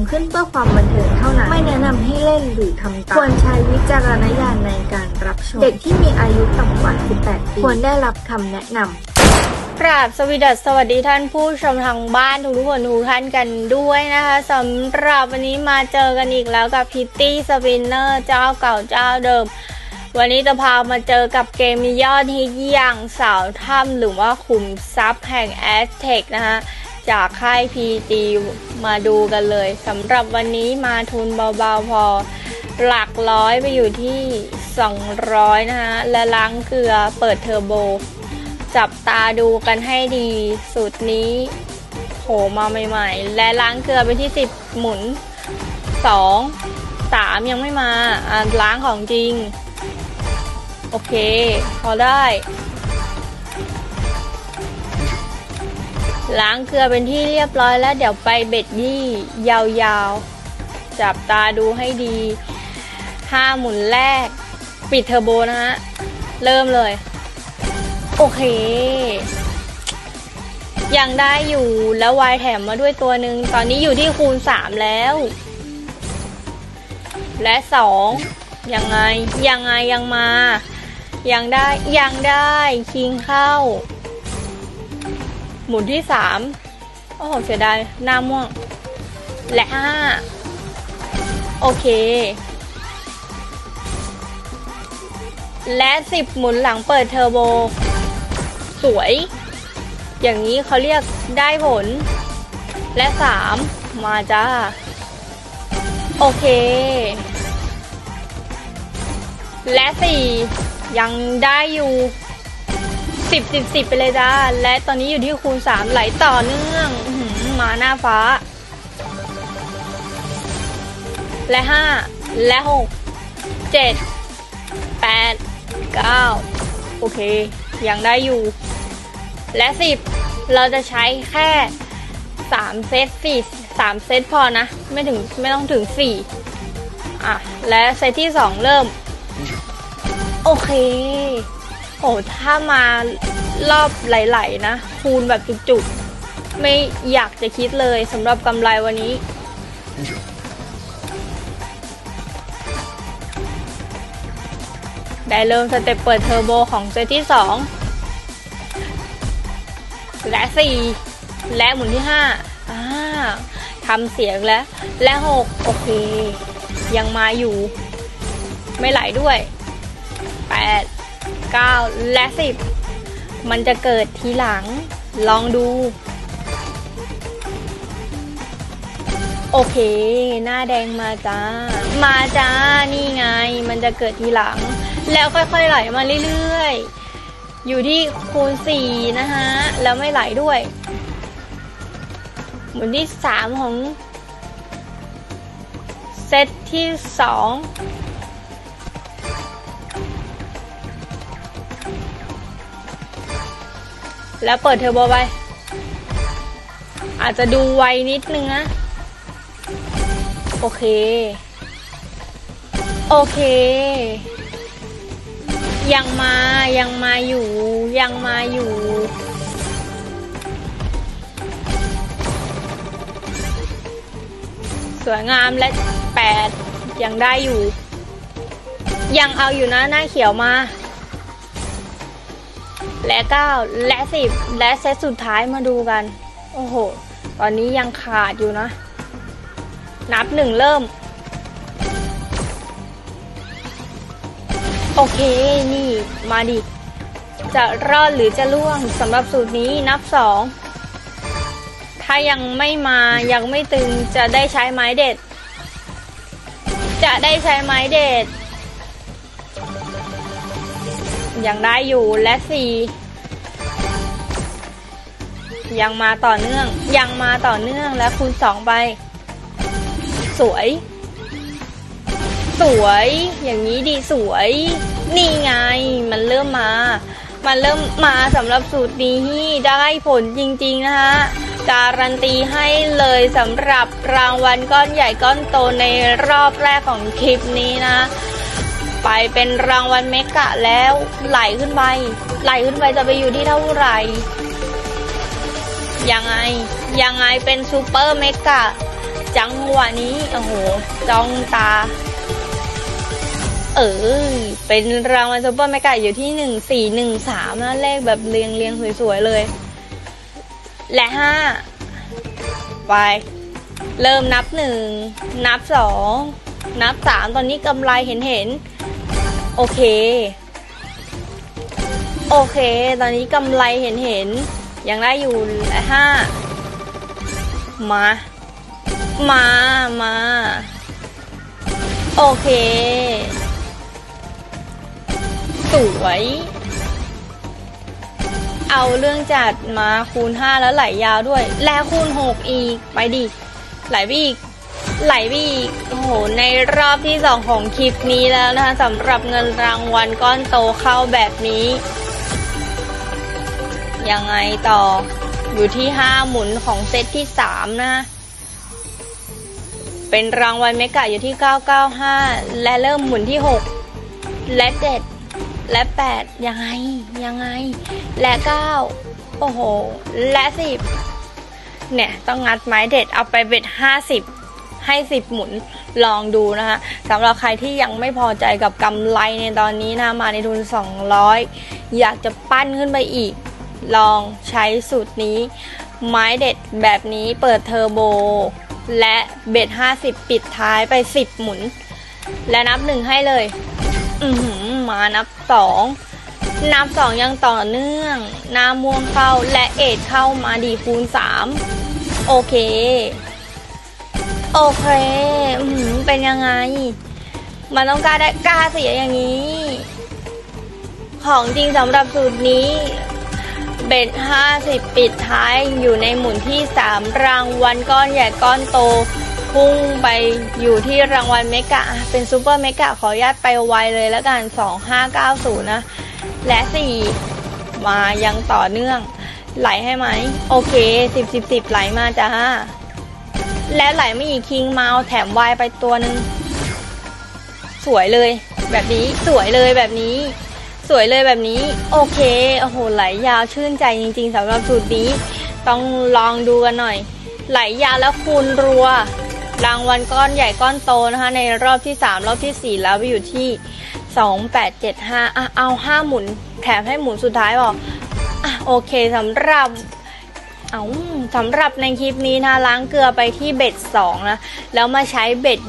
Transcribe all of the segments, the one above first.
ำขึ้นเพื่อความบันเทิงเท่านั้นไม่แนะนำให้เล่นหรือทำตามควรใช้วิจารณญาณในการรับชมเด็กที่มีอายุต่ำกว่า 18 ปีควรได้รับคำแนะนำกราบสวัสดีท่านผู้ชมทางบ้านทุกคนทุกท่านกันด้วยนะคะสำหรับวันนี้มาเจอกันอีกแล้วกับพิตตี้สปินเนอร์เจ้าเก่าเจ้าเดิมวันนี้จะพามาเจอกับเกมยอดฮิตอย่างสาวถ้ำหรือว่าขุมทรัพย์แห่งแอสเทคนะคะจากค่าย PG มาดูกันเลยสำหรับวันนี้มาทุนเบาๆพอหลักร้อยไปอยู่ที่200นะคะและล้างเกลือเปิดเทอร์โบจับตาดูกันให้ดีสูตรนี้โผล่มาใหม่ๆและล้างเกลือไปที่10หมุน2 3ยังไม่มาล้างของจริงโอเคพอได้ล้างเกลือเป็นที่เรียบร้อยแล้วเดี๋ยวไปเบ็ดยี่ยาวๆจับตาดูให้ดี5หมุนแรกปิดเทอร์โบนะฮะเริ่มเลยโอเคยังได้อยู่แล้ววายแถมมาด้วยตัวหนึ่งตอนนี้อยู่ที่คูณ3แล้วและ2ยังไงยังมายังได้คิงเข้าหมุนที่3โอ้โหเสียดายหน้าม่วงและ5โอเคและ10หมุนหลังเปิดเทอร์โบสวยอย่างนี้เขาเรียกได้ผลและ3มาจ้าโอเคและ4ยังได้อยู่10 ไปเลยจ้าและตอนนี้อยู่ที่คูณ3ไหลต่อเนื่องมาหน้าฟ้าและ5และ6 7 8 9โอเคยังได้อยู่และ10เราจะใช้แค่3เซต3เซตพอนะไม่ต้องถึง4และเซตที่2เริ่มโอเคโอ้ถ้ามารอบไหลๆนะคูณแบบจุกๆไม่อยากจะคิดเลยสำหรับกำไรวันนี้ได้เริ่มสเต็ปเปิดเทอร์โบของเซตที่2และ4และหมุนที่5ทำเสียงแล้วและ6โอเคยังมาอยู่ไม่ไหลด้วย8 9และ10มันจะเกิดทีหลังลองดูโอเคหน้าแดงมาจ้านี่ไงมันจะเกิดทีหลังแล้วค่อยๆไหลมาเรื่อยๆอยู่ที่คูณ4นะฮะแล้วไม่ไหลด้วยหมุนที่3ของเซตที่2แล้วเปิดเทอร์โบไปอาจจะดูไวนิดนึงนะโอเคยังมาอยู่สวยงามและ8ยังได้อยู่ยังเอาอยู่นะหน้าเขียวมาและ9และ10และเซตสุดท้ายมาดูกันโอ้โหตอนนี้ยังขาดอยู่นะนับ1เริ่มโอเคนี่มาดิจะรอดหรือจะล่วงสำหรับสูตรนี้นับ2ถ้ายังไม่มายังไม่ตึงจะได้ใช้ไม้เด็ดยังได้อยู่และ4ยังมาต่อเนื่องและคูณ2ไปสวยอย่างนี้ดีสวยนี่ไงมันเริ่มมาสำหรับสูตรนี้ได้ผลจริงๆนะคะการันตีให้เลยสำหรับรางวัลก้อนใหญ่ก้อนโตในรอบแรกของคลิปนี้นะไปเป็นรางวัลเมกะแล้วไหลขึ้นไปจะไปอยู่ที่เท่าไหร่ยังไงเป็นซูเปอร์เมกะจังหวะนี้โอ้โหจ้องตาเป็นรางวัลซุปเปอร์เมกะอยู่ที่1413นะเลขแบบเรียงสวยๆเลยและ5ไปเริ่มนับ1นับ2นับ3ตอนนี้กำไรเห็นโอเคตอนนี้กำไรเห็นยังได้อยู่และ5มาโอเคสวยเอาเรื่องจัดมาคูณ5แล้วไหลยาวด้วยแล้วคูณ6อีกไปดิไหลไปอีกโอ้โหในรอบที่2ของคลิปนี้แล้วนะคะสำหรับเงินรางวัลก้อนโตเข้าแบบนี้ยังไงต่ออยู่ที่5หมุนของเซตที่3นะเป็นรางวัลเมกะอยู่ที่995และเริ่มหมุนที่6และ7และ8ยังไงและ9โอ้โหและ10เนี่ยต้องงัดไม้เด็ดเอาไปเบ็ด50ให้10หมุนลองดูนะคะสำหรับใครที่ยังไม่พอใจกับกำไรในตอนนี้นะมาในทุน200อยากจะปั้นขึ้นไปอีกลองใช้สูตรนี้ไม้เด็ดแบบนี้เปิดเทอร์โบและเบ็ด50ปิดท้ายไป10หมุนและนับ1ให้เลยมานับ2ยังต่อเนื่องหน้าม่วงเข้าและเอทเข้ามาดีคูณ3โอเคเป็นยังไงมันต้องกล้าเสียอย่างนี้ของจริงสำหรับสูตรนี้เบ็ด50ปิดท้ายอยู่ในหมุนที่3รางวัลก้อนใหญ่ก้อนโตพุ่งไปอยู่ที่รางวัลเมกะเป็นซูเปอร์เมกะขออนุญาตไปไวเลยแล้วกัน2590นะและ4มายังต่อเนื่องไหลให้ไหมโอเค10ไหลมาจ้าและไหลไม่อีกคิงมาเอาแถมวายไปตัวนึงสวยเลยแบบนี้โอเคโอ้โหไหลยาวชื่นใจจริงๆสำหรับสูตรนี้ต้องลองดูกันหน่อยไหลยาวแล้วคูณรัวรางวัลก้อนใหญ่ก้อนโตนะคะในรอบที่3รอบที่4แล้วไปอยู่ที่2875เอา5หมุนแถมให้หมุนสุดท้ายบอกโอเคสำหรับในคลิปนี้นะล้างเกลือไปที่เบ็ด2นะแล้วมาใช้เบ็ด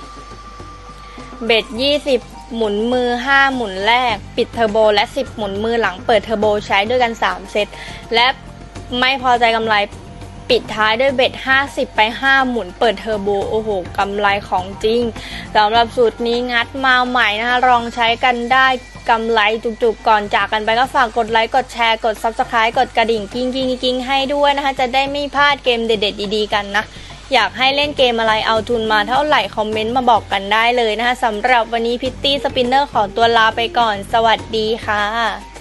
20หมุนมือ5หมุนแรกปิดเทอร์โบและ10หมุนมือหลังเปิดเทอร์โบใช้ด้วยกัน3เซตและไม่พอใจกำไรปิดท้ายด้วยเบ็ด50ไป5หมุนเปิดเทอร์โบโอ้โหกำไรของจริงสำหรับสูตรนี้งัดมาใหม่นะคะลองใช้กันได้กำไรจุกๆก่อนจากกันไปก็ฝากกดไลค์กดแชร์กด Subscribe กดกระดิ่งกิ้งให้ด้วยนะคะจะได้ไม่พลาดเกมเด็ดๆดีๆกันนะอยากให้เล่นเกมอะไรเอาทุนมาเท่าไหร่คอมเมนต์มาบอกกันได้เลยนะคะสำหรับวันนี้พิตตี้สปินเนอร์ขอตัวลาไปก่อนสวัสดีค่ะ